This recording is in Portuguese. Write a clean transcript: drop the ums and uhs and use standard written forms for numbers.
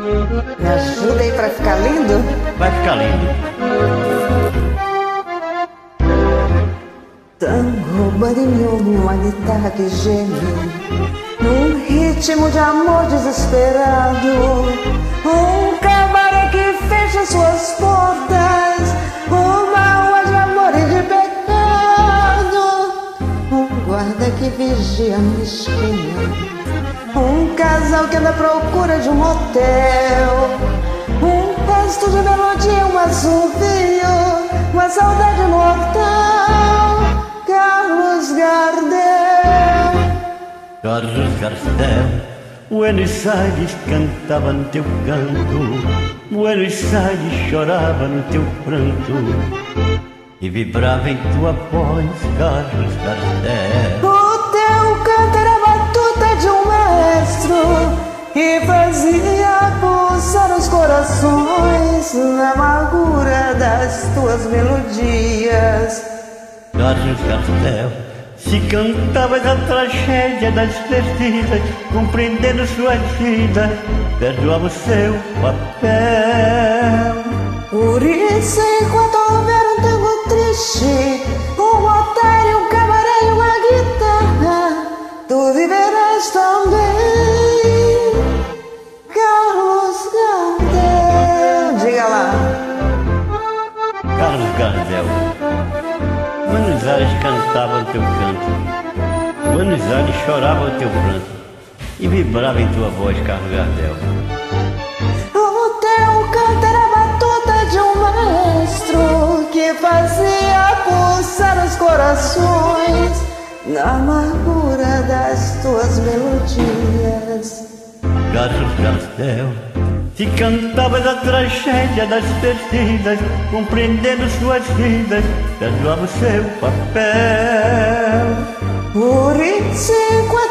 Me ajuda aí pra ficar lindo? Vai ficar lindo. Tango, bandoneon, uma guitarra que geme num ritmo de amor desesperado. Um cabaré que fecha suas portas, uma rua de amor e de pecado. Um guarda que vigia na esquina, um casal que anda à procura de um motel, um resto de melodia, um assovio, uma saudade mortal. Carlos Gardel. Carlos Gardel, Buenos Aires cantava no teu canto, Buenos Aires chorava no teu pranto e vibrava em tua voz, Carlos Gardel. O teu canto era a batuta de um maestro e fazia pulsar os corações na amargura das tuas melodias. Carlos Gardel, se cantavas a tragédia das perdidas, compreendendo suas vidas, perdoava o seu papel. Por isso, enquanto houver um tango triste, um otário, um cabaré e uma guitarra, tu viverás também, Carlos Gardel. Diga lá. Carlos Gardel, Buenos Aires cantava o teu canto, Buenos Aires chorava o teu pranto e vibrava em tua voz, Carlos Gardel. O teu canto era a batuta de um maestro que fazia pulsar os corações na amargura das tuas melodias. Carlos Gardel, se cantavas a tragédia das perdidas, compreendendo suas vidas, perdoava o seu papel. Por isso,